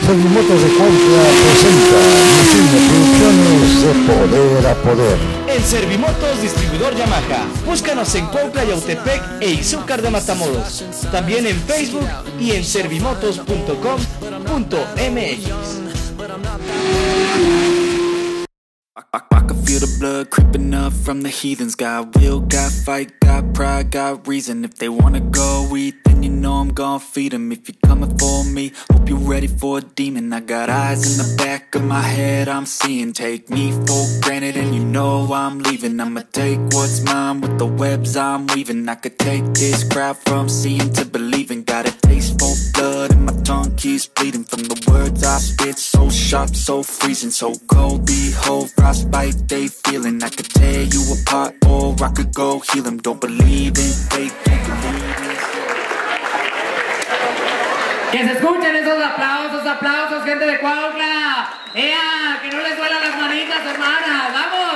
Servimotos de Cuautla presenta Producciones de Poder a Poder. En Servimotos, distribuidor Yamaha. Búscanos en Cuautla, Yautepec e Izúcar de Matamoros. También en Facebook y en servimotos.com.mx. I can feel the blood creeping up from the heathens. Got will, got fight, got pride, got reason. If they wanna go eat, then you know I'm gon' feed them. If you're coming for me, hope you're ready for a demon. I got eyes in the back of my head, I'm seeing. Take me for granted and you know I'm leaving. I'ma take what's mine with the webs I'm weaving. I could take this crowd from seeing to believing. Got a taste for blood and my tongue keeps bleeding. From the words I spit, so sharp, so freezing. So cold, behold, frostbite they feeling. I could tear you apart or I could go heal them. Don't believe in fate, don't believe in... Que se escuchen esos aplausos, gente de Cuautla. ¡Ea! Que no les duelan las manitas, hermanas. ¡Vamos!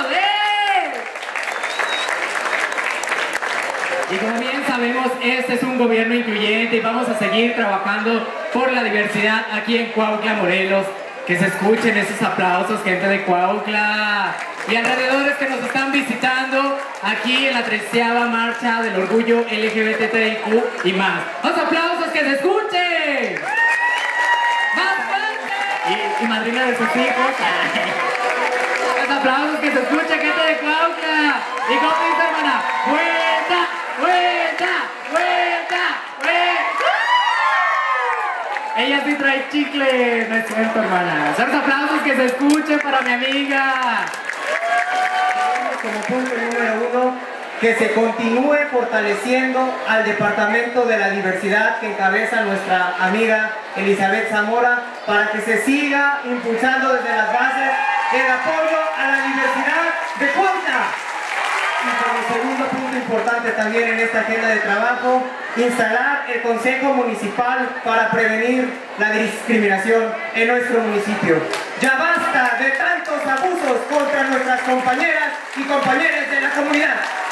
Y como bien sabemos, este es un gobierno incluyente y vamos a seguir trabajando por la diversidad aquí en Cuautla, Morelos. Que se escuchen esos aplausos, gente de Cuautla y alrededores que nos están visitando aquí en la 13ª marcha del orgullo LGBTIQ y más. ¡Los aplausos que se escuchen! ¡Más fuerte! Y madrina de sus hijos. ¡Los aplausos que se escuchen, gente de Cuautla! ¿Y cómo dice, hermana? ¡Vuelta, vuelta, vuelta, vuelta! Ella sí trae chicle, no es cierto, hermana. Los aplausos que se escuchen para mi amiga. Como punto número 1, que se continúe fortaleciendo al Departamento de la Diversidad que encabeza nuestra amiga Elizabeth Zamora, para que se siga impulsando desde las bases el apoyo a la diversidad de Cuautla. Y como segundo punto importante también en esta agenda de trabajo, instalar el Consejo Municipal para prevenir la discriminación en nuestro municipio. Ya basta de tantos abusos contra nuestras compañeras y compañeros de la comunidad.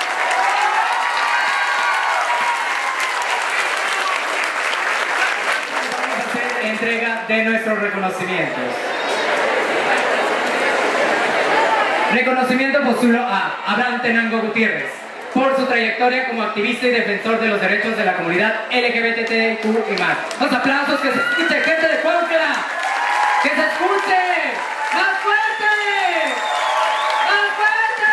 Vamos a hacer entrega de nuestros reconocimientos. Reconocimiento postulo a Abraham Tenango Gutiérrez por su trayectoria como activista y defensor de los derechos de la comunidad LGBTIQ y más. Los aplausos, que se escuche, gente de Cuautla, que se escuche, más fuerte, más fuerte.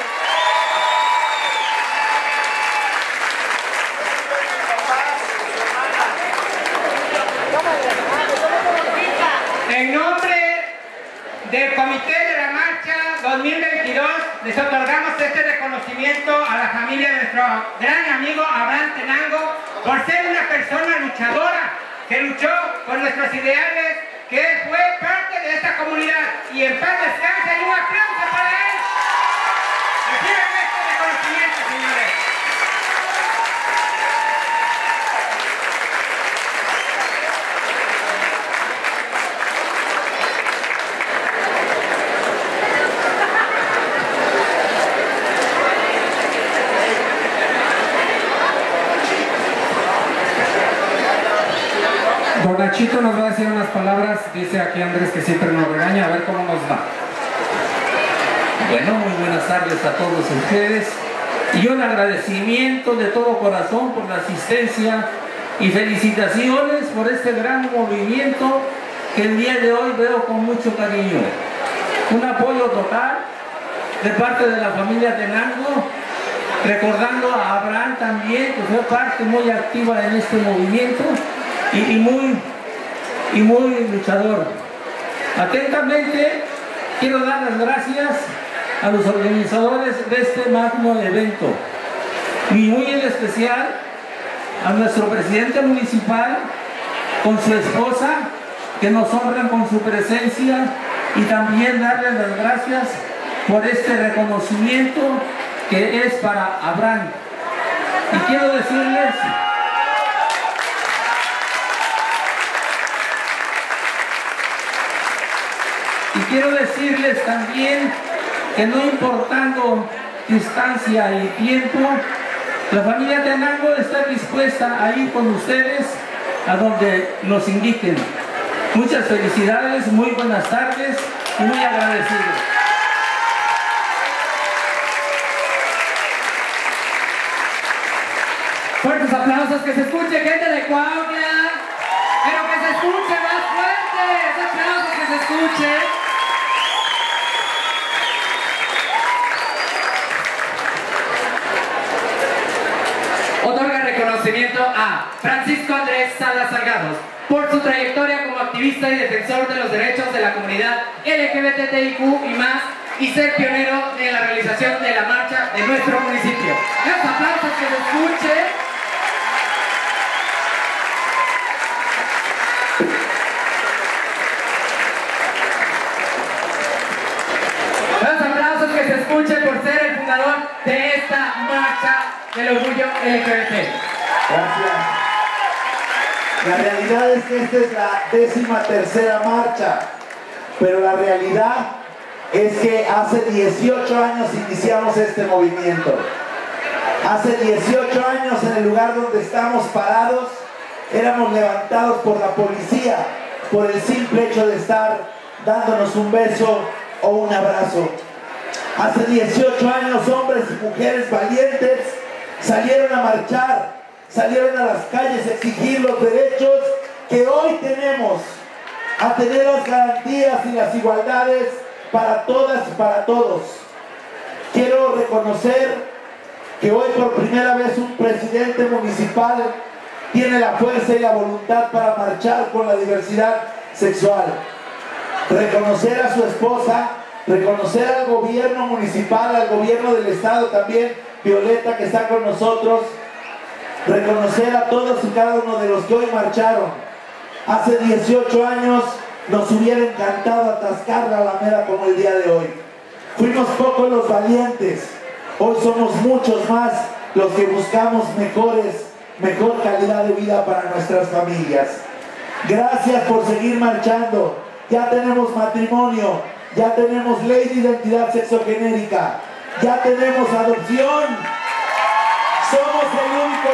En nombre del Comité de la Marcha 2022 les otorgamos este reconocimiento a la familia de nuestro gran amigo Abraham Tenango por ser una persona luchadora que luchó por nuestros ideales, que fue parte de esta comunidad, y en paz descanse. Y un aplauso para él. Reciban este reconocimiento, señores. Don Nachito nos va a decir unas palabras, dice aquí Andrés que siempre nos regaña, a ver cómo nos va. Bueno, muy buenas tardes a todos ustedes y un agradecimiento de todo corazón por la asistencia y felicitaciones por este gran movimiento que el día de hoy veo con mucho cariño. Un apoyo total de parte de la familia Tenango, recordando a Abraham también, que fue parte muy activa en este movimiento y muy luchador. Atentamente quiero dar las gracias a los organizadores de este magno evento y muy en especial a nuestro presidente municipal con su esposa, que nos honran con su presencia, y también darles las gracias por este reconocimiento que es para Abraham. Y quiero decirles también que no importando distancia y tiempo, la familia Tenango está dispuesta a ir con ustedes a donde nos indiquen. Muchas felicidades, muy buenas tardes y muy agradecido. Fuertes aplausos, que se escuche, gente de Cuautla. Pero que se escuche más fuerte. Aplausos, que se escuche. Otorga reconocimiento a Francisco Andrés Salas Salgados por su trayectoria como activista y defensor de los derechos de la comunidad LGBTIQ y más, y ser pionero en la realización de la marcha de nuestro municipio. Los aplausos, que se escuche. Los aplausos, que se escuche por ser el fundador de esta marcha del orgullo LGBT. Gracias. La realidad es que esta es la 13ª marcha, pero la realidad es que hace 18 años iniciamos este movimiento. Hace 18 años, en el lugar donde estamos parados, éramos levantados por la policía por el simple hecho de estar dándonos un beso o un abrazo. Hace 18 años, hombres y mujeres valientes salieron a marchar, salieron a las calles a exigir los derechos que hoy tenemos, a tener las garantías y las igualdades para todas y para todos. Quiero reconocer que hoy por primera vez un presidente municipal tiene la fuerza y la voluntad para marchar con la diversidad sexual. Reconocer a su esposa, reconocer al gobierno municipal, al gobierno del estado también, Violeta, que está con nosotros, reconocer a todos y cada uno de los que hoy marcharon. Hace 18 años nos hubiera encantado atascar la Alameda como el día de hoy. Fuimos pocos los valientes, hoy somos muchos más los que buscamos mejor calidad de vida para nuestras familias. Gracias por seguir marchando. Ya tenemos matrimonio, ya tenemos ley de identidad sexogenérica, ya tenemos adopción. Somos el único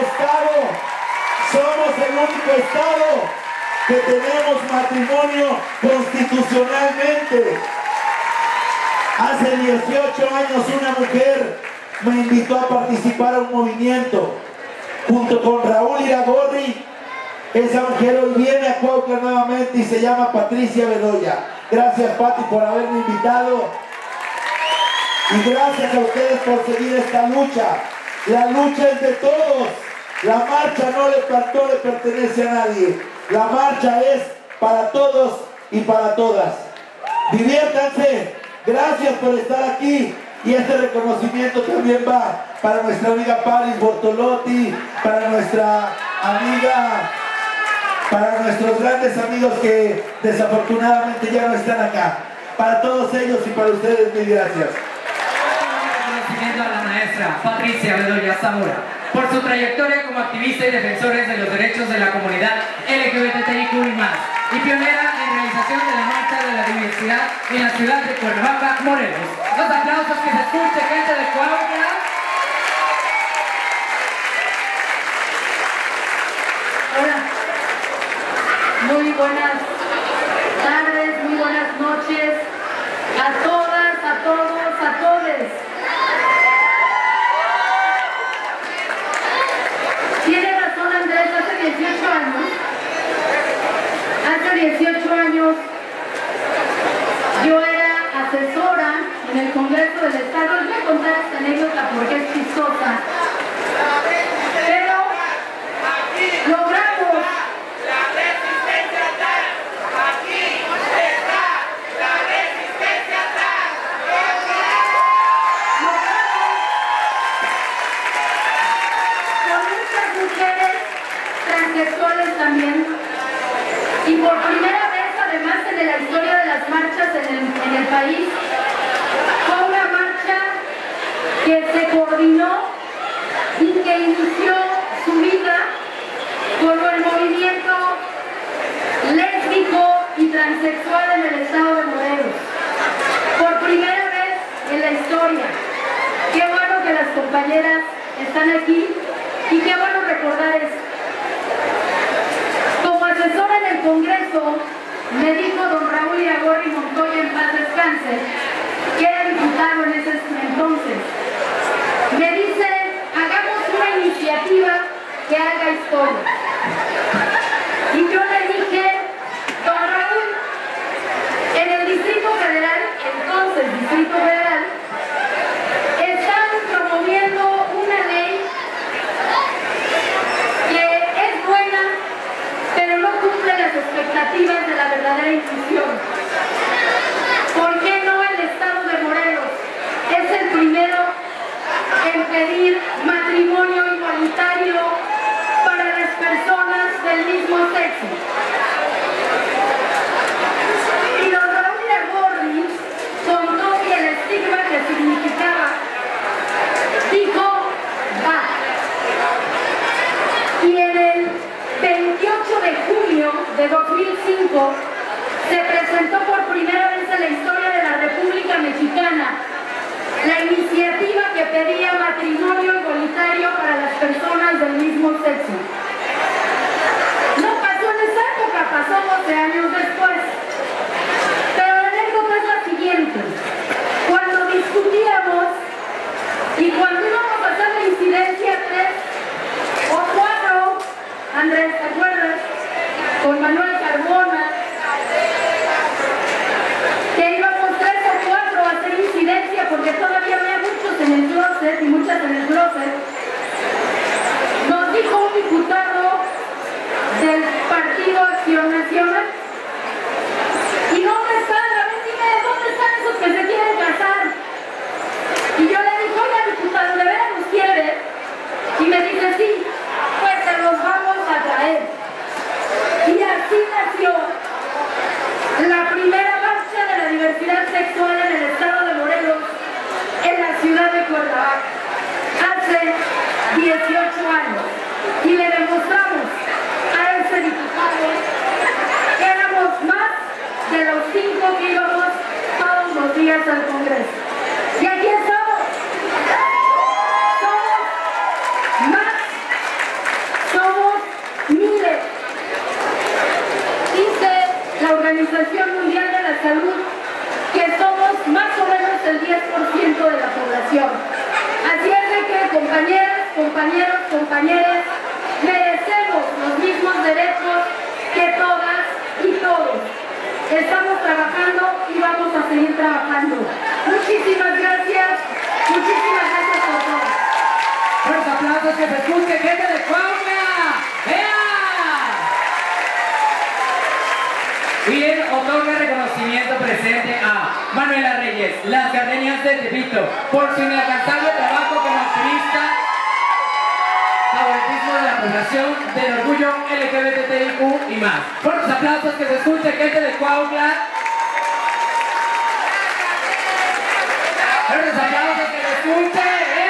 estado que tenemos matrimonio constitucionalmente. Hace 18 años una mujer me invitó a participar a un movimiento junto con Raúl Iragorri. Esa mujer hoy viene a Cuautla nuevamente y se llama Patricia Bedoya. Gracias, Pati, por haberme invitado. Y gracias a ustedes por seguir esta lucha. La lucha es de todos. La marcha no le pertenece a nadie. La marcha es para todos y para todas. Diviértanse. Gracias por estar aquí. Y este reconocimiento también va para nuestra amiga Paris Bortolotti, para nuestra amiga, para nuestros grandes amigos que desafortunadamente ya no están acá. Para todos ellos y para ustedes, mil gracias. A la maestra Patricia Bedoya Zamora por su trayectoria como activista y defensores de los derechos de la comunidad LGBTIQ y pionera en realización de la marcha de la diversidad en la ciudad de Cuernavaca, Morelos. Los aplausos, que se escuche, gente de Cuautla. Hola, muy buenas tardes, muy buenas noches a todas, a todos, a todes. Tiene razón Andrés, hace 18 años yo era asesora en el Congreso del Estado. Les voy a contar esta anécdota porque es chistosa. Pero logramos la resistencia tal, aquí está la resistencia tal. Con muchas mujeres transexuales también, y por primera vez además en la historia de las marchas en el país, fue una marcha que se coordinó y que inició su vida con el movimiento lésbico y transexual en el estado de Morelos. Por primera vez en la historia. Qué bueno que las compañeras están aquí y qué bueno recordar esto. Como asesora en el Congreso, personas del mismo sexo. No pasó en esa época, pasó 12 años después. Pero la anécdota es la siguiente. Cuando discutíamos y cuando íbamos a hacer la incidencia 3 o 4, Andrés, ¿te acuerdas? Con Manuel Carmona, que íbamos 3 o 4 a hacer incidencia porque todavía había muchos en el closet y muchas en el closet, nos dijo un diputado del Partido Acción Nacional: ¿y dónde están? A ver, dime, ¿dónde están esos que se quieren casar? Y yo le dije: oiga, diputado, ¿de veras los quiere? Y me dice: sí, pues se los vamos a traer. Y así nació la primera marcha de la diversidad sexual en el estado de Morelos, en la ciudad de Cuernavaca, hace 18 años. Y le demostramos a ese diputado que éramos más de los 5 que íbamos todos los días al Congreso. Y aquí estamos. Somos más, somos miles. Dice la Organización Mundial de la Salud que somos más o menos el 10% de la población. Así es de que, compañeras, compañeros, compañeras, merecemos los mismos derechos que todas y todos. Estamos trabajando y vamos a seguir trabajando. Muchísimas gracias por todo. Fuertes aplausos, que se escuche, gente de Cuautla. ¡Ea! Bien, otorga reconocimiento presente a Manuela Reyes, las Gardenias de Tepito, por su inalcanzable trabajo como activista, favoritismo de la población, del orgullo LGBTIQ y más. Fuertes aplausos, que se escuche, gente de Cuautla. Fuertes aplausos, que se escuche.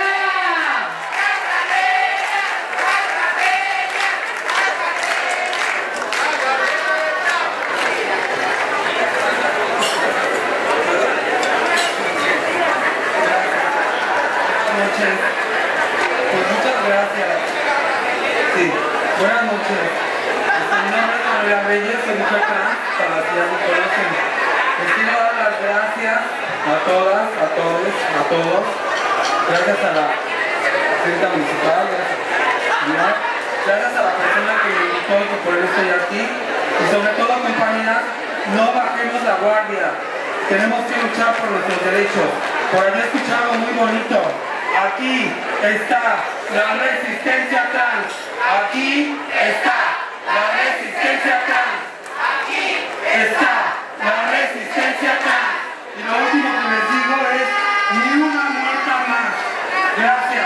Pues muchas gracias. Sí, buenas noches. Mi nombre es Manuela Reyes, soy mujer trans para la ciudad de Colosín. Les quiero dar las gracias a todas, a todos. Gracias a la presidenta municipal, gracias a la persona que me invitó y que por eso estoy aquí. Y sobre todo, compañeras, no bajemos la guardia. Tenemos que luchar por nuestros derechos. Por haber escuchado muy bonito. Aquí está la resistencia trans. Aquí está la resistencia trans. Aquí está la resistencia trans. Y lo último que les digo es: ni una muerta más. Gracias.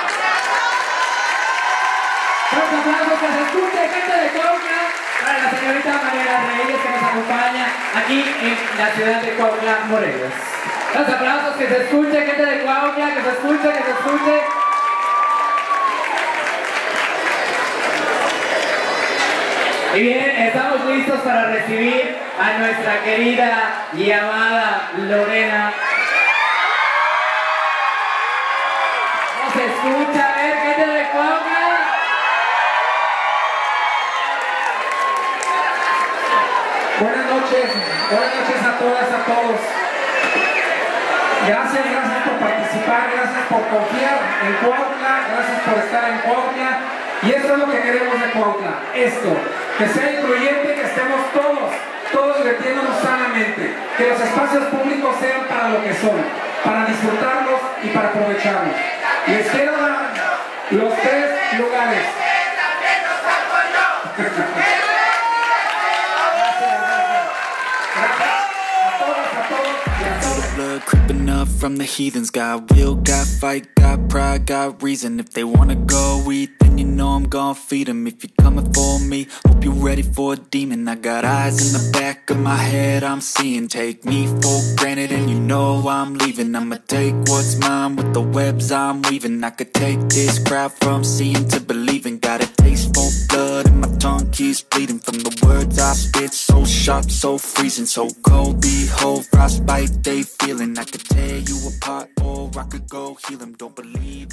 Fuertes aplausos, que se escuche, gente de Cuautla, para la señorita Manuela Reyes, que nos acompaña aquí en la ciudad de Cuautla, Morelos. Los aplausos, que se escuche, gente de Cuautla, que se escuche, que se escuche. Y bien, estamos listos para recibir a nuestra querida y amada Lorena. ¿Cómo se escucha? A ver, gente de Cuautla. Buenas noches a todas, a todos. Gracias por participar, gracias por confiar en Cuautla, gracias por estar en Cuautla. Y esto es lo que queremos de Cuautla, esto, que sea incluyente, que estemos todos divirtiéndonos sanamente, que los espacios públicos sean para lo que son, para disfrutarlos y para aprovecharlos. Les quiero dar los 3 lugares. Blood creeping up from the heathens. Got will, got fight, got pride, got reason. If they wanna go eat, then you know I'm gon' feed them. If you're coming for me, hope you're ready for a demon. I got eyes in the back of my head, I'm seeing. Take me for granted and you know I'm leaving. I'ma take what's mine with the webs I'm weaving. I could take this crowd from seeing to believing. Got a taste for blood and my tongue keeps bleeding. From the words I spit, so sharp, so freezing. So cold, behold, frostbite they feeling. I could tear you apart or I could go heal them. Don't believe